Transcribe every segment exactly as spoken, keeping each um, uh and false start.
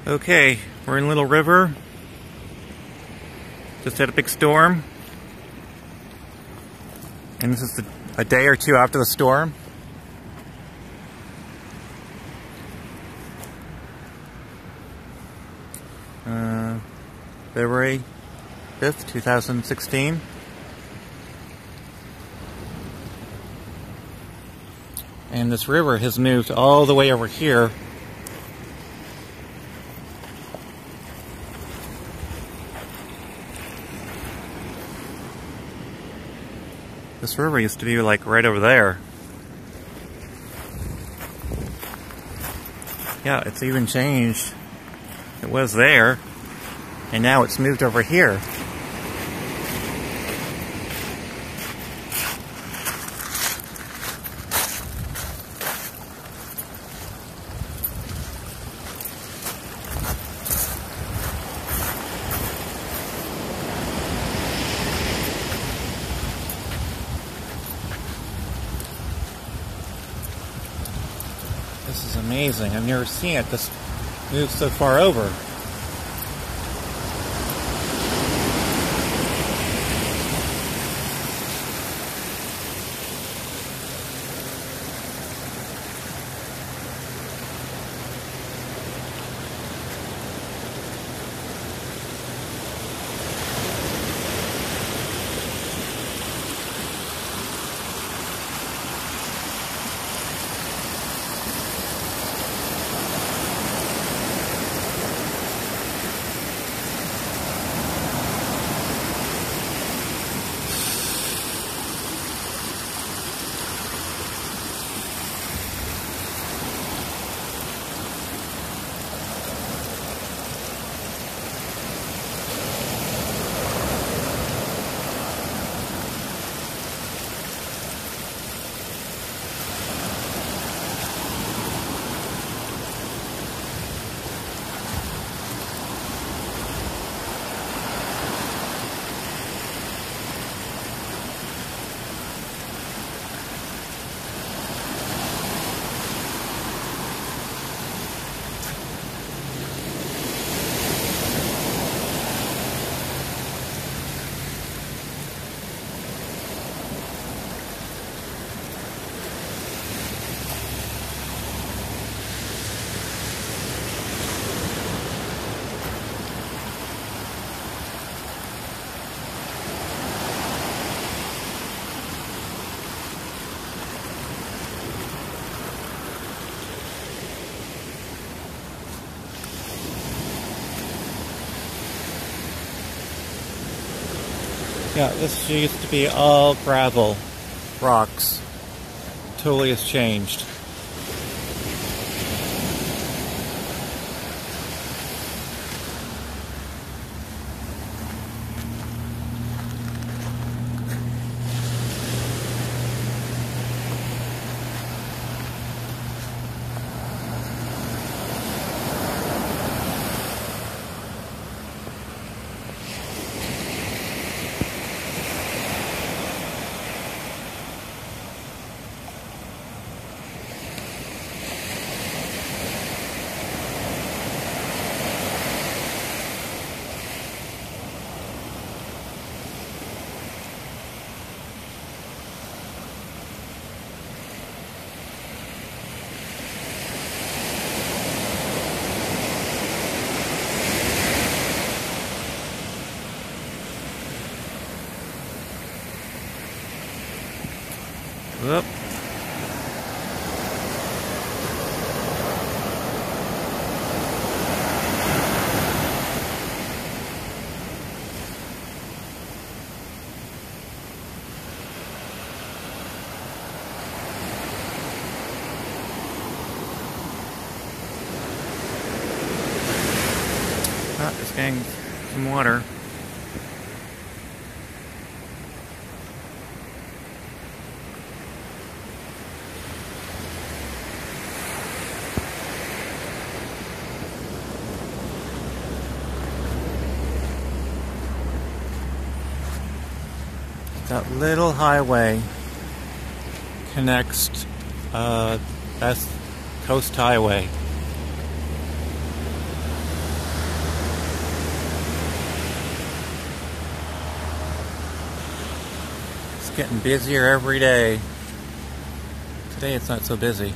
Okay, we're in Little River. Just had a big storm. And this is the, a day or two after the storm. Uh, February fifth, two thousand sixteen. And this river has moved all the way over here. This river used to be like right over there. Yeah, it's even changed. It was there, and now it's moved over here. This is amazing. I've never seen it this move so far over. Yeah, this used to be all gravel, rocks. Totally has changed. Whoop. Ah, just getting some water. That little highway connects uh, West Coast Highway. getting busier every day. Today it's not so busy.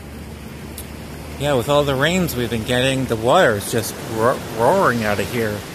Yeah, with all the rains we've been getting, the water is just ro roaring out of here.